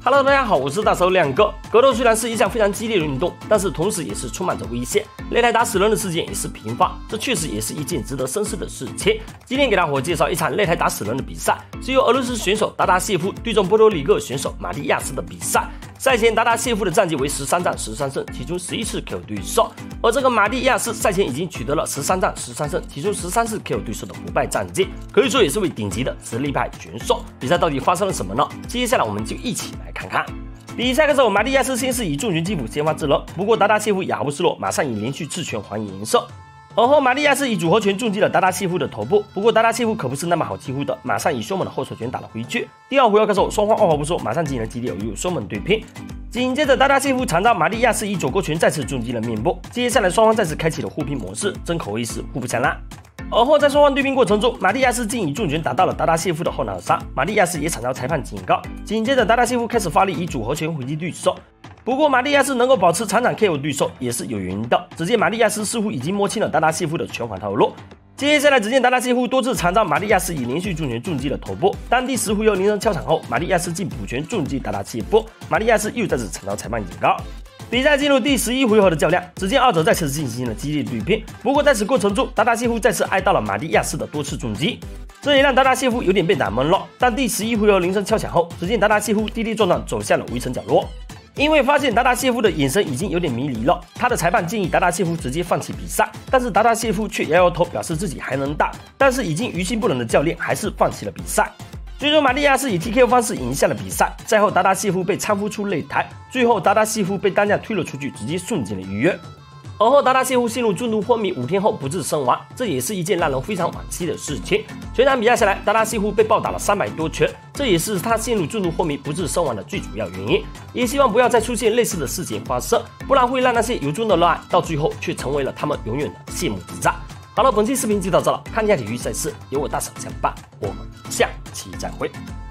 Hello， 大家好，我是大手亮哥。格斗虽然是一项非常激烈的运动，但是同时也是充满着危险，擂台打死人的事件也是频发，这确实也是一件值得深思的事情。今天给大伙介绍一场擂台打死人的比赛，是由俄罗斯选手达达谢夫对阵波多黎各选手马蒂亚斯的比赛。赛前达达谢夫的战绩为13战13胜，其中11次 KO 对手，而这个马蒂亚斯赛前已经取得了13战13胜，其中13次 KO 对手的不败战绩，可以说也是位顶级的实力派选手。比赛到底发生了什么呢？接下来我们就一起来看看。比赛开始后，马蒂亚斯先是以重拳击负先发制人，不过达达谢夫亚不示弱，马上以连续刺拳还以颜色。而后马蒂亚斯以组合拳重击了达达谢夫的头部，不过达达谢夫可不是那么好欺负的，马上以凶猛的后手拳打了回去。第二回合开始后，双方二话不说，马上进行了激烈有凶猛对拼。紧接着达达谢夫惨遭马蒂亚斯以左勾拳再次重击了面部，接下来双方再次开启了互拼模式，真可谓是互不相让。而后在双方对拼过程中，马蒂亚斯竟以重拳打到了达达谢夫的后脑勺，马蒂亚斯也惨遭裁判警告。紧接着达达谢夫开始发力以组合拳回击对手。不过马蒂亚斯能够保持场场 KO 对手也是有原因的，只见马蒂亚斯似乎已经摸清了达达谢夫的拳法套路。接下来只见达达谢夫多次惨遭马蒂亚斯以连续重拳重击了头部，当第10回合铃声敲响后，马蒂亚斯竟补拳重击达达谢夫，马蒂亚斯又再次惨遭裁判警告。比赛进入第11回合的较量，只见二者再次进行了激烈对拼，不过在此过程中，达达谢夫再次挨到了马蒂亚斯的多次重击，这也让达达谢夫有点被打懵了。当第11回合铃声敲响后，只见达达谢夫跌跌撞撞走向了围城角落。因为发现达达谢夫的眼神已经有点迷离了，他的裁判建议达达谢夫直接放弃比赛，但是达达谢夫却摇摇头，表示自己还能打，但是已经于心不忍的教练还是放弃了比赛。最终马蒂亚斯以 TKO 方式赢下了比赛，赛后达达谢夫被搀扶出擂台，最后达达谢夫被担架推了出去，直接送进了医院。而后达达谢夫陷入重度昏迷，5天后不治身亡，这也是一件让人非常惋惜的事情。全场比赛下来，达达谢夫被暴打了300多拳，这也是他陷入重度昏迷不治身亡的最主要原因。也希望不要再出现类似的事情发生，不然会让那些由衷的热爱到最后却成为了他们永远的谢幕之战。好了，本期视频就到这了，看一下体育赛事，由我大嫂相伴，我们下期再会。